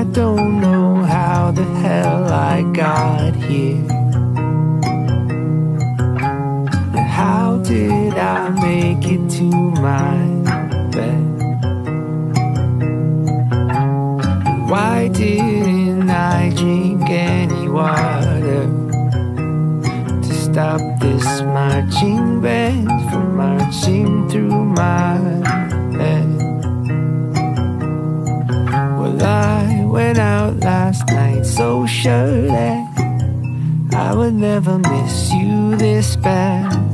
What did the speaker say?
don't know how the hell I got here. And how did I make it to my bed? And why didn't I drink any water to stop this marching band from marching through my head? Well, I went out last night so sure that I would never miss you this bad.